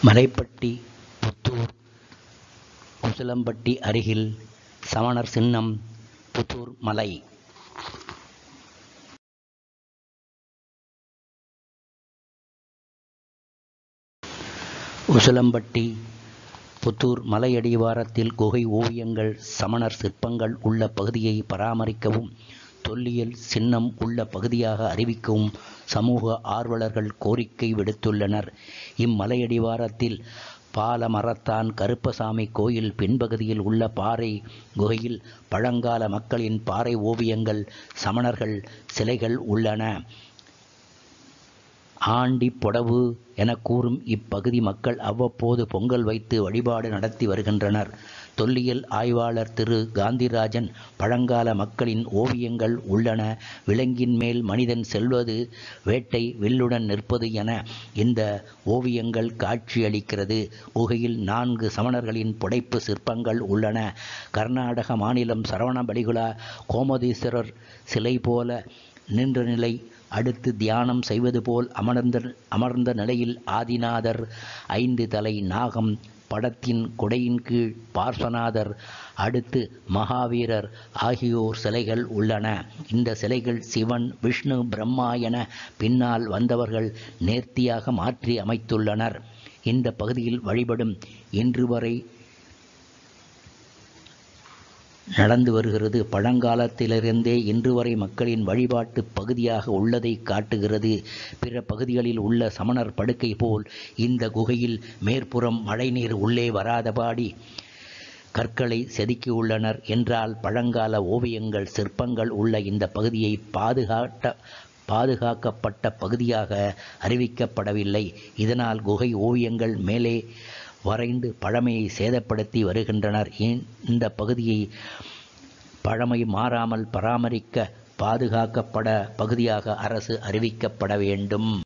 மலைப்பட்டி புத்தூர் குசலம்பட்டி அருகில் சமணர் சின்னம் புத்தூர் மலை. குசலம்பட்டி புத்தூர் மலையடிவாரத்தில் குகை ஓவியங்கள் சமணர் சிற்பங்கள் உள்ள பகுதியை பராமரிக்கவும் தொல்லியல் சின்னம் உள்ள பகுதியாக அறிவிக்கவும் சமூக ஆர்வலர்கள் கோரிக்கை விடுத்துள்ளனர். இம்மலையடிவாரத்தில் பாலமரத்தான் கருப்பசாமி கோயில் பின்பகுதியில் உள்ள பாறை குகையில் பழங்கால மக்களின் பாறை ஓவியங்கள் சமணர்கள் சிலைகள் உள்ளன. ஆண்டி பொடவு என கூறும் இப்பகுதி மக்கள் அவ்வப்போது பொங்கல் வைத்து வழிபாடு நடத்தி வருகின்றனர். தொல்லியல் ஆய்வாளர் திரு காந்திராஜன் பழங்கால மக்களின் ஓவியங்கள் உள்ளன. விலங்கின் மேல் மனிதன் செல்வது, வேட்டை வில்லுடன் நிற்பது என இந்த ஓவியங்கள் காட்சியளிக்கிறது. குகையில் 4 சமணர்களின் புடைப்பு சிற்பங்கள் உள்ளன. கர்நாடக மாநிலம் சரவணபலிகுலா கோமதீஸ்வரர் சிலை போல நின்ற நிலை, அடுத்து தியானம் செய்வது போல் அமர்ந்த நிலையில் ஆதிநாதர், 5 தலை நாகம் படத்தின் குடையின் கீழ் பார்ஸ்வநாதர், அடுத்து மகாவீரர் ஆகியோர் சிலைகள் உள்ளன. இந்த சிலைகள் சிவன், விஷ்ணு, பிரம்மா என பின்னால் வந்தவர்கள் நேர்த்தியாக மாற்றி அமைத்துள்ளனர். இந்த பகுதியில் வழிபடும் இன்று வரை நடந்து வருகிறது. பழங்காலத்திலிருந்தே இன்று வரை மக்களின் வழிபாட்டு பகுதியாக உள்ளதை காட்டுகிறது. பிற பகுதிகளில் உள்ள சமணர் படுக்கை போல் இந்த குகையில் மேற்புறம் மழைநீர் உள்ளே வராதபடி கற்களை செதுக்கியுள்ளனர் என்றால் பழங்கால ஓவியங்கள் சிற்பங்கள் உள்ள இந்த பகுதியை பாதுகாக்கப்பட்ட பகுதியாக அறிவிக்கப்படவில்லை. இதனால் குகை ஓவியங்கள் மேலே வரைந்து பழமையை சேதப்படுத்தி வருகின்றனர். இந்த பகுதியை பழமை மாறாமல் பராமரிக்க பாதுகாக்கப்பட பகுதியாக அரசு அறிவிக்கப்பட வேண்டும்.